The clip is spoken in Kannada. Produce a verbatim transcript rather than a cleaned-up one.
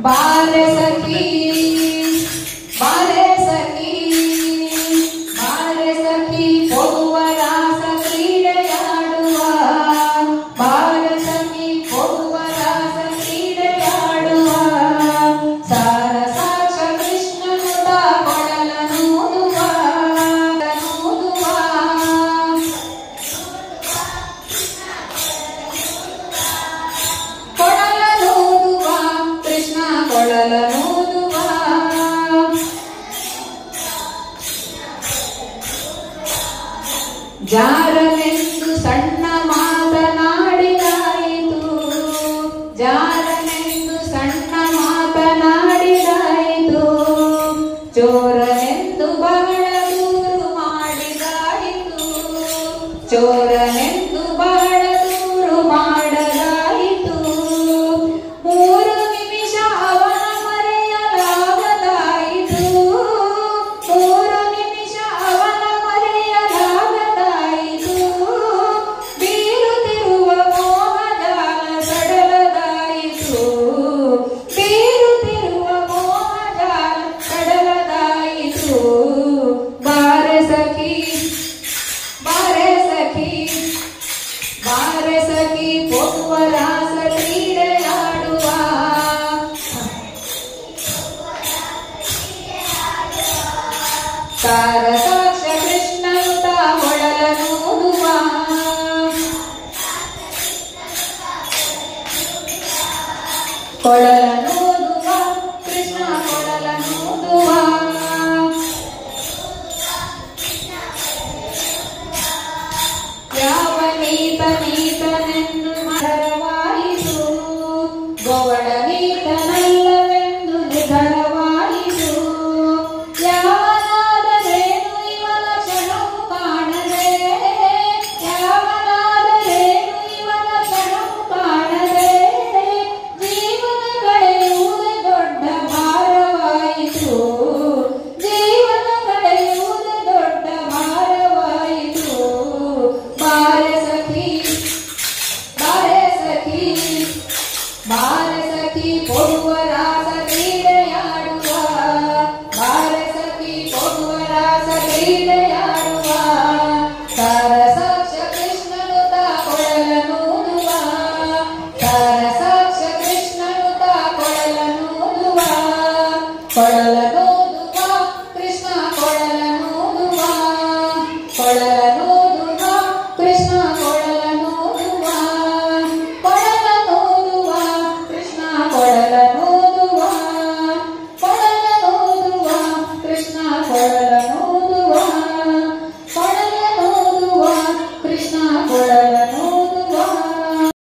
ಬಾರೆ ಸಖಿ ಬಾರೆ ಸಖಿ ಬಾರೆ ಸಖಿ ಹೋಗುವ ರಾಸ ಕ್ರೀಡೆಯಾಡುವ ಬಾರೆ ಸಖಿ ಹೋಗುವ ರಾಸ ಕ್ರೀಡೆಯಾಡುವ ಸಾರ ಸಾಕ್ಷ ಕೃಷ್ಣನುತ ಕೊಡಲನೂದುವ ನೂದುವ ಕೊಡಲನೂದುವ ಕೃಷ್ಣ ಕೊಡಲನೂದುವ ಜಾರನೆಂದು ಸಣ್ಣ ಮಾತನಾಡಿದಾಯಿತು ಜಾರನೆಂದು ಸಣ್ಣ ಮಾತನಾಡಿದಾಯಿತು ಚೋರನೆಂದು ಬಹಳ ದೂರು ಮಾಡಿದಾಯಿತು ಚೋರನೆಂದು ಬಹಳ ದೂರು ಮಾಡಲಾಯಿತು ಮೂರು ನಿಮಿಷ ಅವನ ಮರೆಯಲಾಗದಾಯಿತು ಮೂರು ನಿಮಿಷ ಅವನ ಮರೆಯಲಾಗದಾಯಿತು ಬೀರುತ್ತಿರುವ ಮೋಹಜಾಲ ಸಡಲದಾಯಿತು ಬೀರುತ್ತಿರುವ ಮೋಹಜಾಲ ಸಡಲದಾಯಿತು ಬಾರೆ ಸಖಿ ಬಾರೆ ಸಖಿ ಬಾರೆ ಸಖಿ ಹೋಗುವ ರಾಸ ಕ್ರೀಡೆಯಾಡುವ ಸಾರ ಸಾಕ್ಷ ಕೃಷ್ಣನುತ ಕೊಡಲನೂದುವ ಕೊಡಲನೂದುವ ಕೃಷ್ಣ ಕೊಡಲನೂದುವ ಯಾವ ನೀತ ನೀತನೆಂದು ಮರವಾಯಿತು ಗೋವಳ ನೀತನಲ್ಲವೆಂದು ನಿಧನವಾಯಿತು ಯಾವನಾದರೇನು ಇವನ ಕ್ಷಣವು ಕಾಣದೆ ಯಾವನಾದರೇನು ಇವನ ಕ್ಷಣವು ಕಾಣದೆ ಜೀವನ ಕಳೆಯುವುದೇ ದೊಡ್ಡ ಭಾರವಾಯಿತು ಜೀವನ ಕಳೆಯುವುದೇ ದೊಡ್ಡ ಭಾರವಾಯಿತು ಬಾರೆ ಸಖಿ ಬಾರೆ ಸಖಿ ಬಾರೆ ಸಖಿ ಹೋಗುವ ರಾಸ ಕ್ರೀಡೆಯಾಡುವ ಬಾರೆ ಸಖಿ ಹೋಗುವ ರಾಸ ಕ್ರೀಡೆಯಾಡುವ ಸಾರ ಸಾಕ್ಷ ಕೃಷ್ಣನುತ ಕೊಡಲನೂದುವ ಸಾರ ಸಾಕ್ಷ ಕೃಷ್ಣನುತ ಕೊಡಲನೂದುವ ಕೊಡಲನೂದುವ ಕೃಷ್ಣ ಕೊಡಲನೂದುವ ಕೊಡಲನೂದುವ ಕೃಷ್ಣ ಕೊಡಲನೂದುವ ಕೊಡಲನೂದುವ ಕೃಷ್ಣ ಕೊಡಲನೂದುವ